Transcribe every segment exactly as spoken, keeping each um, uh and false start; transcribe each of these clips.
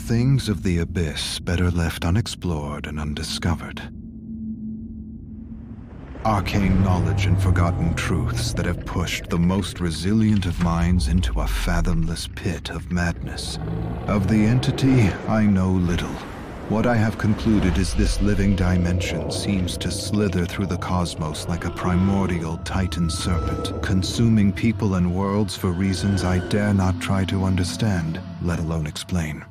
things of the abyss better left unexplored and undiscovered. Arcane knowledge and forgotten truths that have pushed the most resilient of minds into a fathomless pit of madness. Of the entity, I know little. What I have concluded is this living dimension seems to slither through the cosmos like a primordial titan serpent, consuming people and worlds for reasons I dare not try to understand, let alone explain.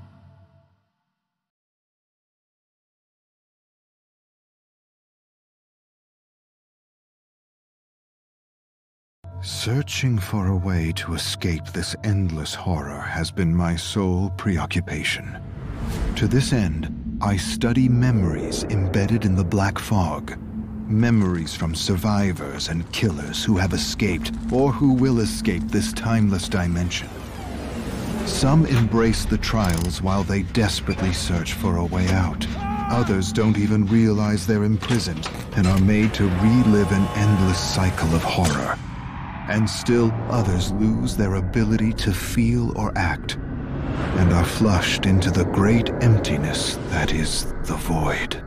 Searching for a way to escape this endless horror has been my sole preoccupation. To this end, I study memories embedded in the black fog. Memories from survivors and killers who have escaped or who will escape this timeless dimension. Some embrace the trials while they desperately search for a way out. Others don't even realize they're imprisoned and are made to relive an endless cycle of horror. And still others lose their ability to feel or act, and are flushed into the great emptiness that is the void.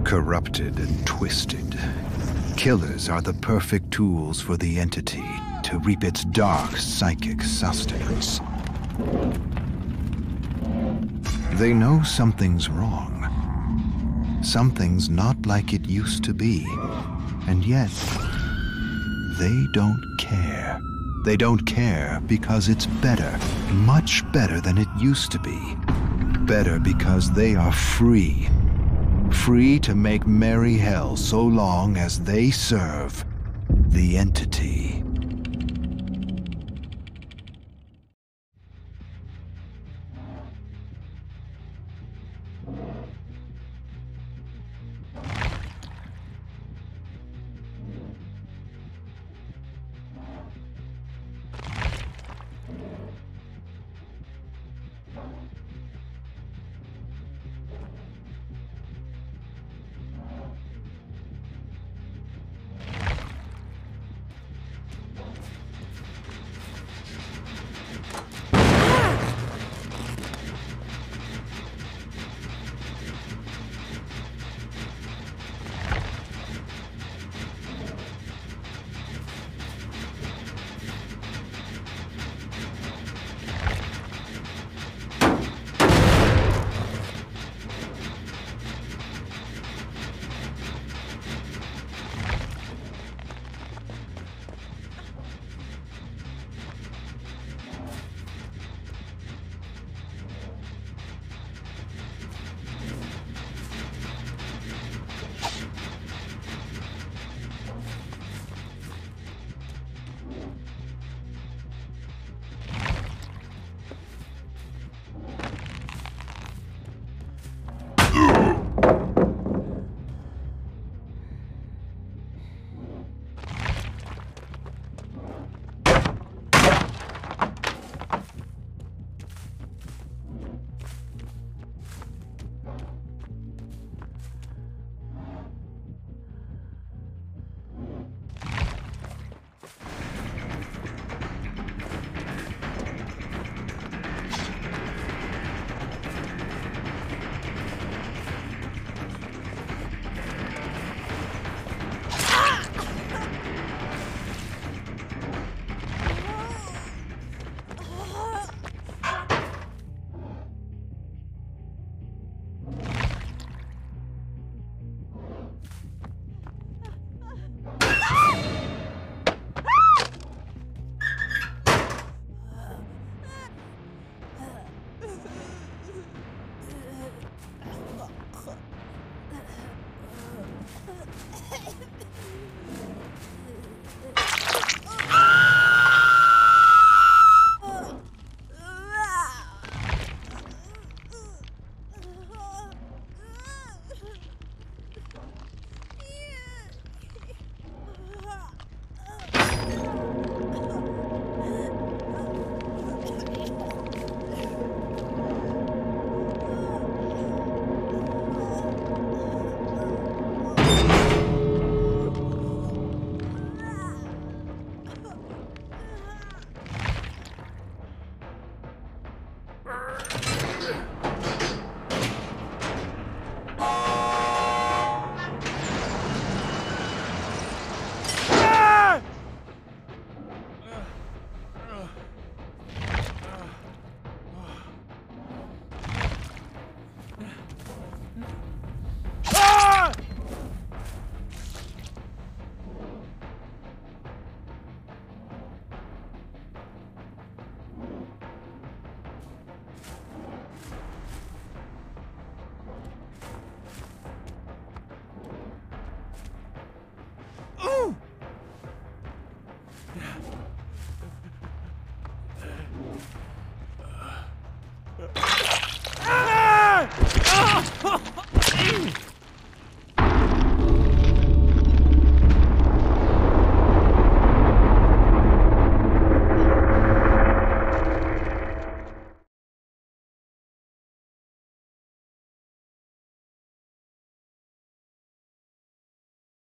Corrupted and twisted, killers are the perfect tools for the entity to reap its dark psychic sustenance. They know something's wrong. Something's not like it used to be, and yet they don't care. They don't care because it's better, much better than it used to be. Better because they are free. Free to make merry hell so long as they serve the entity.